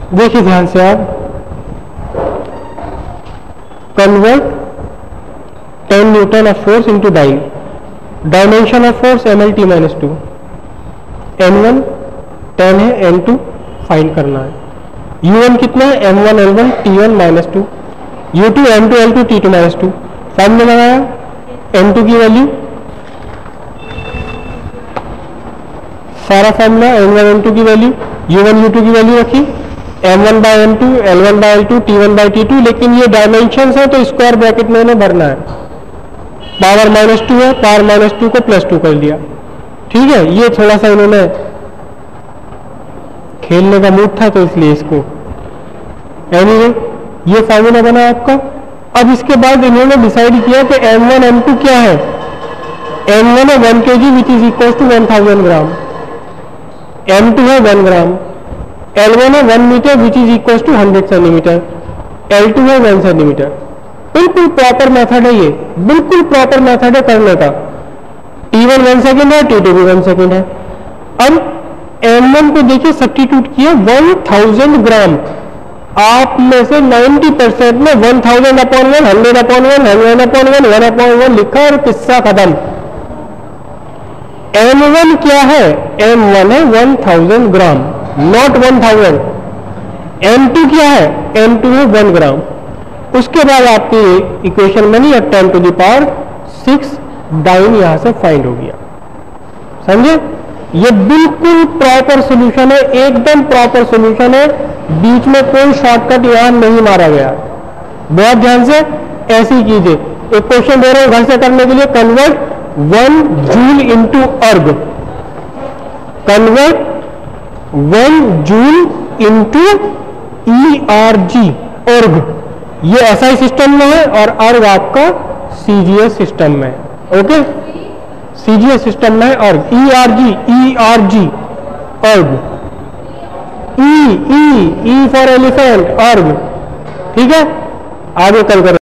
देखिए ध्यान से आप, convert 10 newton of force into dyne, dimension of force mlt minus 2, n1 10 है, n2 फाइंड करना है, u1 कितना है, m1 l1 t1 minus 2, u2 m2 l2 t2 minus 2, formula लगाया, n2 की वैल्यू, सारा फॉर्मूला n1 n2 की वैल्यू, u1 u2 की वैल्यू रखी, m1 bye m2 l1 bye l2 t1 bye t2, लेकिन ये डायमेंशन है तो स्क्वायर ब्रैकेट में इन्हें भरना है, पावर माइनस 2 है, पावर माइनस 2 को प्लस 2 कर लिया, ठीक है। ये थोड़ा सा इन्होंने खेलने का मूड था तो इसलिए इसको, एनीवे ये फॉर्मूला बना आपका। अब इसके बाद इन्होंने डिसाइड किया कि m1 m2 क्या है, m1 है 1 kg which is equal to 1000 gram, m2 है 1 ग्राम, L1 है 1 metre which is equal to 100 centimetre, L2 है 1 सेंटीमीटर। बिल्कुल प्रॉपर मेथड है, ये बिल्कुल प्रॉपर मेथड है करने का। T1 1 सेकेंड है, T2 भी 1 सेकेंड है। अब M1 को देखिए सब्स्टिट्यूट किया 1000 ग्राम, आप में से 90% में 1000 अपॉन 1 100 अपॉन 1 100 अपॉन 1 1 अपॉन 1 लिखा और किस्सा खत्म। M1 क्या है, M1 है 1000 ग्राम, नॉट 1000। M2 क्या है, M2 है 1 ग्राम। उसके बाद आपकी इक्वेशन बनी 10 टू द पावर 6 डाइन यहां से फाइंड हो गया, समझे। ये बिल्कुल प्रॉपर सॉल्यूशन है, एकदम प्रॉपर सॉल्यूशन है, बीच में कोई शॉर्टकट यहां नहीं मारा गया। बहुत ध्यान से ऐसे ही कीजिए। एक क्वेश्चन दे रहा हूं घर से करने के लिए, convert 1 joule into erg, convert 1 joule into ERG, erg. ये SI सिस्टम में है और अर्ग आपका CGS सिस्टम में है, ओके। CGS सिस्टम में है अर्ग, ERG अर्ग, E फॉर एलिफेंट अर्ग, ठीक है। आगे कल करें।